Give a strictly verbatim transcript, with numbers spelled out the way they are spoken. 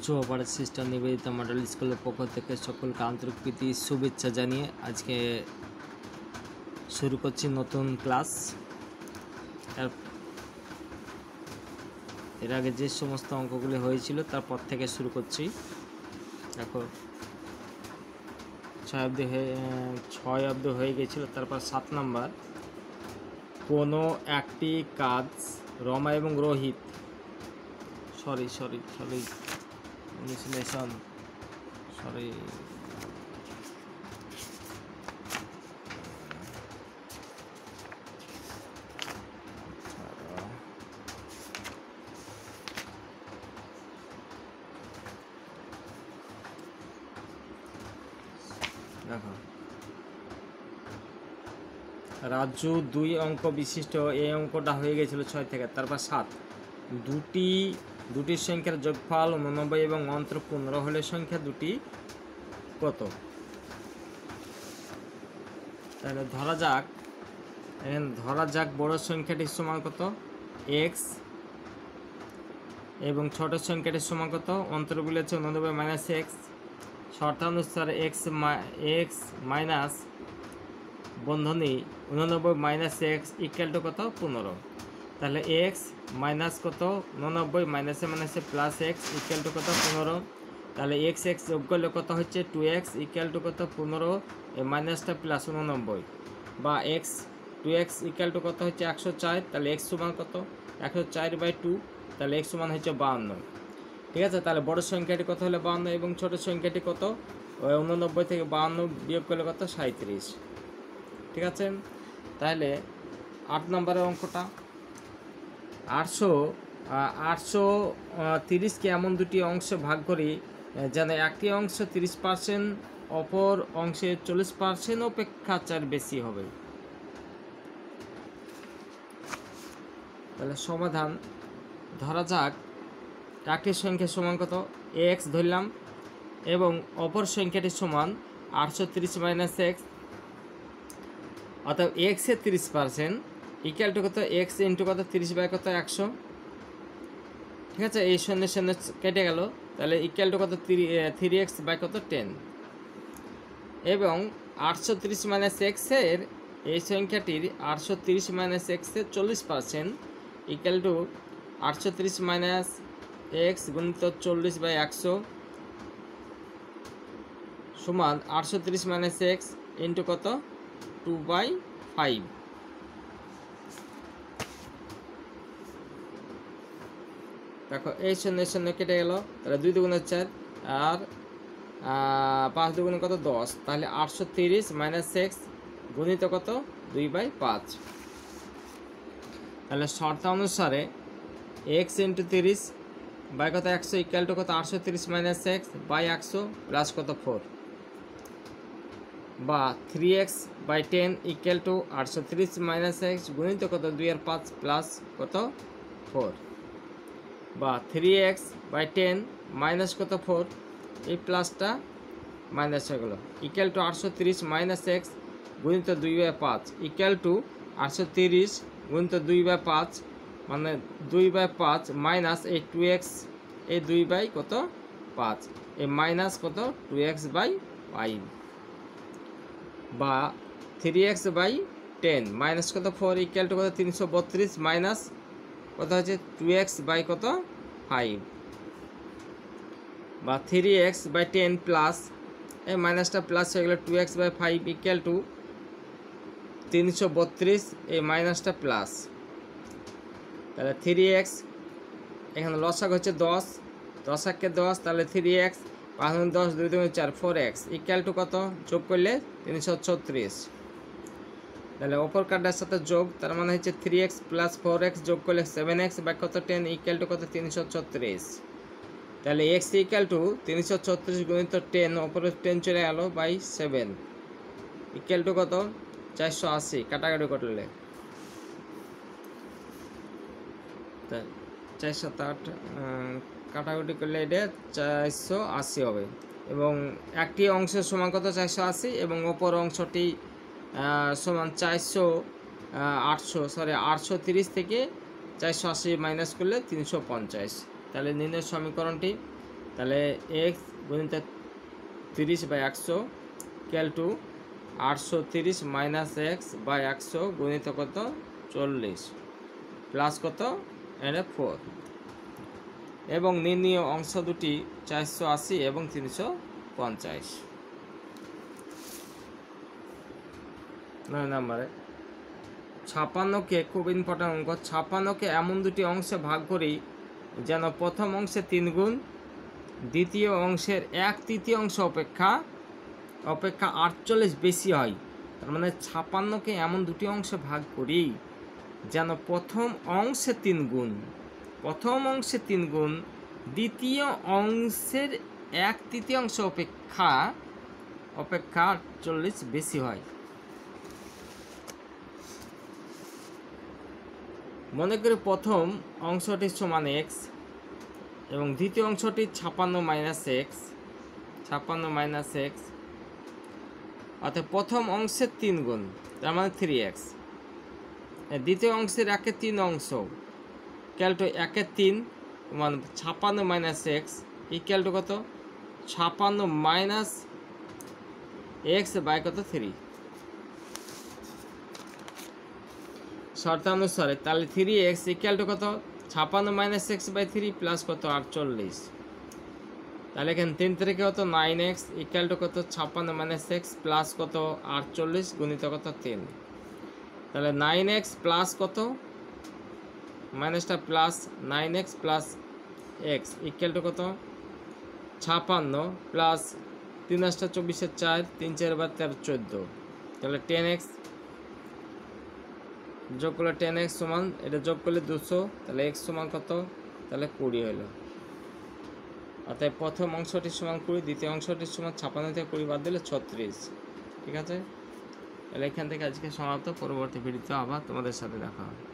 শুভ Bharat sister Nivedita model স্কুলের পক্ষ থেকে সকলকে আন্তরিক প্রীতি শুভেচ্ছা জানিয়ে আজকে শুরু করছি নতুন ক্লাস। এর আগে যে সমস্ত অঙ্কগুলি হয়েছিল তারপর থেকে শুরু করছি। দেখো ছয় অব্দি হয়ে ছয় অব্দি হয়ে গেছিলো, তারপর সাত নাম্বার, কোনো একটি কাজ রমা এবং রোহিত সরি সরি সরি বিশ্লেষণ সরি দেখো রাজু দুই অঙ্ক বিশিষ্ট এই অঙ্কটা হয়ে গেছিল ছয় থেকে। তারপর সাত, দুটি দুটি সংখ্যার যোগফল উননব্বই এবং অন্তর পনেরো হলে সংখ্যা দুটি কত? তাহলে ধরা যাক ধরা যাক বড় সংখ্যাটির সমান কত এক্স এবং ছোট সংখ্যাটির সমান কত? অন্তরগুলি হচ্ছে উননব্বই মাইনাস এক্স, শর্তানুসারে এক্স এক্স মাইনাস বন্ধনী উননব্বই মাইনাস এক্স ইকুয়াল টু কত? পনেরো। তাহলে এক্স মাইনাস কত? উননব্বই মাইনাসে মাইনাসে প্লাস এক্স ইকুয়াল টু কত? পনেরো। তাহলে এক্স এক্স যোগ করলে কত হচ্ছে? টু এক্স ইকুয়াল টু কত? পনেরো। এই মাইনাসটা প্লাস উননব্বই, বা x two x equal to কত হচ্ছে? একশো চার। তাহলে এক্স সমান কত? একশো চার বাই টু। তাহলে এক্স সমান হচ্ছে বাহান্ন। ঠিক আছে, তাহলে বড় সংখ্যাটি কত হলে বাহান্ন এবং ছোট সংখ্যাটি কত? ওই উননব্বই থেকে বাহান্ন বিয়োগ করলে কত? সাঁত্রিশ। ঠিক আছে, তাহলে আট নম্বরের অঙ্কটা, আটশো আটশো তিরিশকে এমন দুটি অংশে ভাগ করি যেন একটি অংশ তিরিশ পার্সেন্ট অপর অংশে চল্লিশ পার্সেন্ট অপেক্ষা চার বেশি হবে। তাহলে সমাধান, ধরা যাক একটি সংখ্যার সমান কত? এক্স ধরলাম এবং অপর সংখ্যাটি সমান আটশো তিরিশ মাইনাস এক্স, অর্থাৎ এক্সের তিরিশ পার্সেন্ট ইকুয়াল টু কত? এক্স ইন্টু কত? তিরিশ বাই কত? একশো। ঠিক আছে, এই শূন্য শূন্য কেটে গেল, তাহলে ইকুয়াল টু কত? থ্রি এক্স বাই কত? টেন। এবং আটশো তিরিশ মাইনাস এক্সের এই সংখ্যাটির আটশো তিরিশ মাইনাস এক্সের চল্লিশ পার্সেন্ট ইকুয়াল টু আটশো তিরিশ মাইনাস এক্স গুণিত চল্লিশ বাই একশো সমান আটশো তিরিশ মাইনাস এক্স ইন্টু কত? Two by five. দেখো এই শূন্য শূন্য কেটে গেল, তাহলে দুই দুগুণে চার আর পাঁচ দুগুণে কত? দশ। তাহলে আটশো তিরিশ মাইনাস এক্স গুণিত কত? দুই বাই পাঁচ। তাহলে শর্ত অনুসারে এক্স ইন্টু তিরিশ বাই কত? একশো ইকুয়াল টু কত? আটশো তিরিশ মাইনাস এক্স বাই একশো প্লাস কত? ফোর, বা three x by ten equal to আটশো তিরিশ মাইনাস এক্স গুণিত কত? দুই আর পাঁচ প্লাস কত? ফোর, বা three x by ten minus কত? ফোর, এই প্লাসটা মাইনাস হয়ে গেল ইকুয়াল টু আটশো তিরিশ মাইনাস এক্স গুণিত দুই বাই পাঁচ ইকুয়াল টু আটশো তিরিশ গুণিত দুই বাই পাঁচ, মানে দুই বাই পাঁচ মাইনাস এই টু এক্স এই দুই বাই কত? পাঁচ, এই মাইনাস কত? টু এক্স বাই ফাইভ, বা three x by ten minus কত? ফোর ইকুয়াল টু কত? তিনশো বত্রিশ মাইনাস কত হচ্ছে? টু এক্স বাই কত? ফাইভ, বা three x by ten plus এই মাইনাসটা প্লাস হয়ে গেল two x by five equal to তিনশো বত্রিশ, এই মাইনাসটা প্লাস। তাহলে থ্রি এক্স এখানে লসাগ হচ্ছে দশ, দশাকে দশ, তাহলে থ্রি এক্স পাঁচ দশ দুই দুই চার ফোর এক্স ইকুয়াল টু কত? যোগ করলে তিনশো ছত্রিশ। তাহলে অপর কার্ডের সাথে যোগ, তার মানে হচ্ছে three x plus four x যোগ করলে সেভেন এক্স বাই কত? টেন ইকুয়াল টু কত? তিনশো ছত্রিশ। তাহলে এক্স ইকুয়াল টু তিনশো ছত্রিশ গুণিত টেন, অপরে টেন চলে গেল বাই সেভেন ইকুয়াল টু কত? চারশো আশি। কাটাকাটি করলে চারশো আট কাটাকুটি করলে এটা চারশো আশি হবে, এবং একটি অংশের সমান কত? চারশো আশি, এবং অপর অংশটি সমান চারশো আটশো সরি আটশো তিরিশ থেকে চারশো আশি মাইনাস করলে তিনশো পঞ্চাশ। তাহলে নির্ণয় সমীকরণটি তাহলে এক্স গুণিত তিরিশ বাই একশো ইকুয়াল টু আটশো তিরিশ মাইনাস এক্স বাই একশো গুণিত কত চল্লিশ প্লাস কত এর ফোর, এবং নির্ণীয় অংশ দুটি চারশো আশি এবং তিনশো পঞ্চাশ। নয় নম্বরে ছাপান্নকে, খুব ইম্পর্টেন্ট অঙ্ক, ছাপান্নকে এমন দুটি অংশে ভাগ করি যেন প্রথম অংশে তিন গুণ, দ্বিতীয় অংশের এক তৃতীয় অংশ অপেক্ষা অপেক্ষা আটচল্লিশ বেশি হয়। তার মানে ছাপান্নকে এমন দুটি অংশে ভাগ করি যেন প্রথম অংশে তিন গুণ প্রথম অংশে তিন গুণ দ্বিতীয় অংশের এক তৃতীয় অংশ অপেক্ষা অপেক্ষা আটচল্লিশ বেশি হয়। মনে করি প্রথম অংশটি সমান এক্স এবং দ্বিতীয় অংশটি ছাপান্ন মাইনাস এক্স ছাপান্ন মাইনাস এক্স অর্থাৎ প্রথম অংশের তিন গুণ, তার মানে থ্রি এক্স। দ্বিতীয় অংশের একের তিন অংশ ইকুয়াল টু একের তিন মানে ছাপান্ন মাইনাস এক্স ইকুয়াল টু কত ছাপান্ন মাইনাস এক্স বাই কত থ্রি। শর্তানুসারে তাহলে থ্রি এক্স ইকুয়াল টু কত ছাপান্ন minus x by three plus কত আটচল্লিশ। তাহলে এখানে তিন থেকে কত নাইন এক্স ইকুয়াল টু কত ছাপান্ন মাইনাস এক্স প্লাস কত আটচল্লিশ গুণিত কত তিন। তাহলে নাইন এক্স প্লাস কত মাইনাসটা plus nine x plus x equal to কত ছাপান্ন প্লাস তিন আটটা চব্বিশের চার, তিন চার বার তেরো চোদ্দো। তাহলে টেন এক্স যোগ করলে টেন এক্স সমান এটা যোগ করলে দুশো, তাহলে এক্স সমান কত তাহলে কুড়ি হলো। অর্থাৎ প্রথম অংশটির সমান কুড়ি, দ্বিতীয় অংশটির সমান ছাপান্ন থেকে কুড়ি বাদ দিলে ছত্রিশ। ঠিক আছে, তাহলে এখান থেকে আজকে সমাপ্ত। পরবর্তী ভিডিওতে আবার তোমাদের সাথে দেখা হবে।